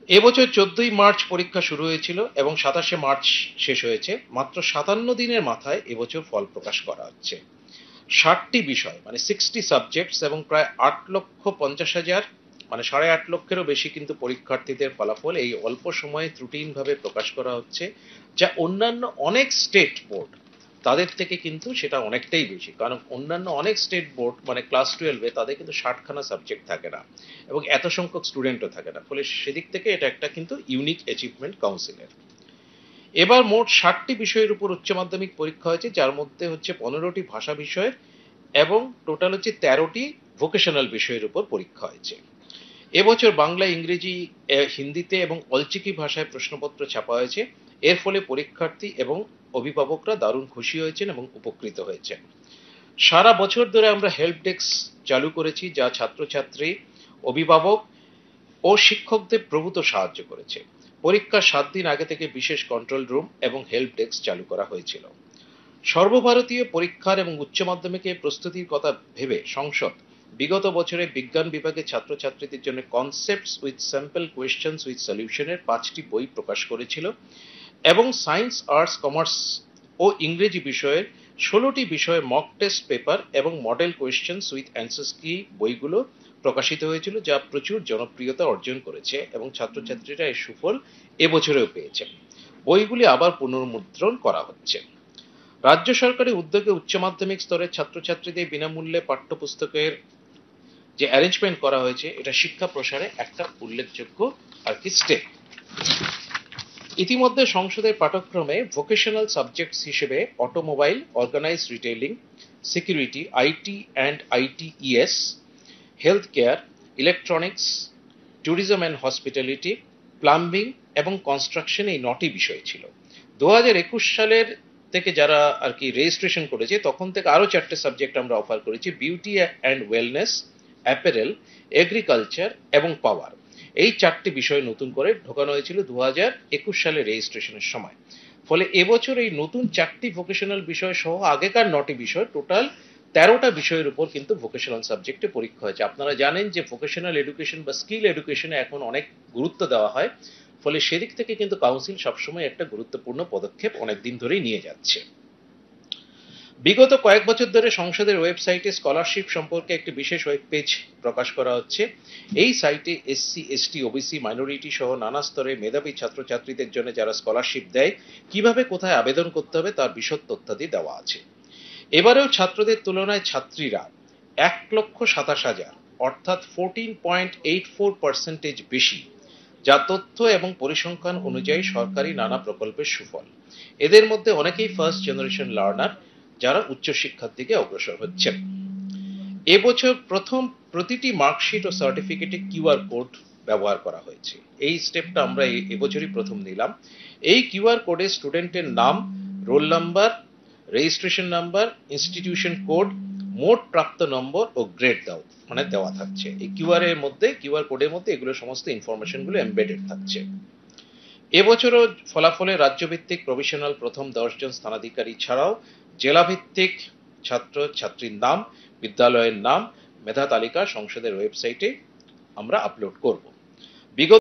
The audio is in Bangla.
এবছর 14ই মার্চ পরীক্ষা শুরু হয়েছিল এবং 27শে মার্চ শেষ হয়েছে। মাত্র 57 দিনের মাথায় এবছর ফল প্রকাশ করা হচ্ছে। 60টি বিষয় মানে 60 সাবজেক্টস এবং প্রায় 8,50,000 মানে 8.5 লক্ষেরও বেশি কিন্তু পরীক্ষার্থীদের ফলাফল এই অল্প সময়ে ত্রুটিহীনভাবে প্রকাশ করা হচ্ছে, যা অন্যান্য অনেক স্টেট বোর্ড তাদের থেকে কিন্তু সেটা অনেকটাই বেশি। কারণ অন্যান্য অনেক স্টেট বোর্ড মানে ক্লাস 12-এ তাদের কিন্তু 60খানা সাবজেক্ট থাকে না এবং এত সংখ্যক স্টুডেন্টও থাকে না। ফলে সেদিক থেকে এটা একটা কিন্তু ইউনিক অ্যাচিভমেন্ট কাউন্সিলের। এবার মোট 60টি বিষয়ের উপর উচ্চ মাধ্যমিক পরীক্ষা হয়েছে, যার মধ্যে হচ্ছে 15টি ভাষা বিষয়ের এবং টোটাল হচ্ছে 13টি ভোকেশনাল বিষয়ের উপর পরীক্ষা হয়েছে। এবছর বাংলা, ইংরেজি, হিন্দিতে এবং অলচিকি ভাষায় প্রশ্নপত্র ছাপা হয়েছে। এর ফলে পরীক্ষার্থী এবং অভিভাবকরা দারুণ খুশি হয়েছেন এবং উপকৃত হয়েছেন। সারা বছর ধরে আমরা হেল্প ডেস্ক চালু করেছি, যা ছাত্রছাত্রী, অভিভাবক ও শিক্ষকদের প্রভূত সাহায্য করেছে। পরীক্ষার 7 দিন আগে থেকে বিশেষ কন্ট্রোল রুম এবং হেল্প ডেস্ক চালু করা হয়েছিল। সর্বভারতীয় পরীক্ষার এবং উচ্চ মাধ্যমিকের প্রস্তুতির কথা ভেবে সংসদ বিগত বছরে বিজ্ঞান বিভাগের ছাত্রছাত্রীদের জন্য concepts with sample questions with সলিউশনের 5টি বই প্রকাশ করেছিল এবং সায়েন্স, আর্টস, কমার্স ও ইংরেজি বিষয়ের 16টি বিষয়ে মক টেস্ট পেপার এবং মডেল কোয়েশ্চেন্স উইথ অ্যান্সার্স কি বইগুলো প্রকাশিত হয়েছিল, যা প্রচুর জনপ্রিয়তা অর্জন করেছে এবং ছাত্রছাত্রীরা এর সুফল এবছরেও পেয়েছেন। বইগুলি আবার পুনর্মুদ্রণ করা হচ্ছে। রাজ্য সরকারের উদ্যোগে উচ্চ মাধ্যমিক স্তরের ছাত্রছাত্রীদের বিনামূল্যে পাঠ্যপুস্তকের যে অ্যারেঞ্জমেন্ট করা হয়েছে, এটা শিক্ষা প্রসারে একটা উল্লেখযোগ্য আর কি স্টেপ। ইতিমধ্যে সংসদের পাঠ্যক্রমে ভোকেশনাল সাবজেক্টস হিসেবে automobile, organised retailing, security, IT and ITES, health care, electronics, tourism and hospitality, plumbing এবং কনস্ট্রাকশন এই 9টি বিষয় ছিল। 2021 সালের থেকে যারা আর কি রেজিস্ট্রেশন করেছে তখন থেকে আরো 4টে সাবজেক্ট আমরা অফার করেছি: beauty and wellness, apparel, agriculture এবং পাওয়ার। এই 4টি বিষয় নতুন করে ঢোকানো হয়েছিল 2021 সালে রেজিস্ট্রেশনের সময়। ফলে এবছর এই নতুন 4টি ভোকেশনাল বিষয় সহ আগেকার 9টি বিষয়, টোটাল 13টা বিষয়ের উপর কিন্তু ভোকেশনাল সাবজেক্টে পরীক্ষা হয়েছে। আপনারা জানেন যে ভোকেশনাল এডুকেশন বা স্কিল এডুকেশনে এখন অনেক গুরুত্ব দেওয়া হয়। ফলে সেদিক থেকে কিন্তু কাউন্সিল সবসময় একটা গুরুত্বপূর্ণ পদক্ষেপ অনেকদিন ধরেই নিয়ে যাচ্ছে। বিগত কয়েক বছর ধরে সংসদের ওয়েবসাইটে স্কলারশিপ সম্পর্কে একটি বিশেষ ওয়েব পেজ প্রকাশ করা হচ্ছে। এই সাইটে এসসি, এসটি, ওবিসি, মাইনরিটি সহ নানা স্তরে মেধাবী ছাত্রছাত্রীদের জন্য যারা স্কলারশিপ দেয় কিভাবে কোথায় আবেদন করতে হবে তার বিশদ তথ্যাদি দেওয়া আছে। এবারেও ছাত্রদের তুলনায় ছাত্রীরা 1,27,000 অর্থাৎ 14.84% বেশি, যা তথ্য এবং পরিসংখ্যান অনুযায়ী সরকারি নানা প্রকল্পের সুফল। এদের মধ্যে অনেকেই ফার্স্ট জেনারেশন লার্নার, যারা উচ্চশিক্ষার দিকে অগ্রসর হচ্ছেন। এবছর প্রথম প্রতিটি মার্কশিট ও সার্টিফিকেটে কিউআর কোড ব্যবহার করা হয়েছে। এই স্টেপটা আমরা এবছরই প্রথম নিলাম। এই কিউআর কোডে স্টুডেন্টের নাম, roll number, registration number, institution code, মোট প্রাপ্ত নম্বর ও গ্রেড দেওয়া থাকছে। এই কিউআর কোডের মধ্যে এগুলো সমস্ত ইনফরমেশন গুলো এমবেডেড থাকছে। এবছরও ফলাফলে রাজ্যভিত্তিক প্রভিশনাল প্রথম 10 জন স্থানাধিকারী ছাড়াও জেলাভিত্তিক ছাত্র ছাত্রীর নাম, বিদ্যালয়ের নাম, মেধা তালিকা সংসদের ওয়েবসাইটে আমরা আপলোড করব। বিগত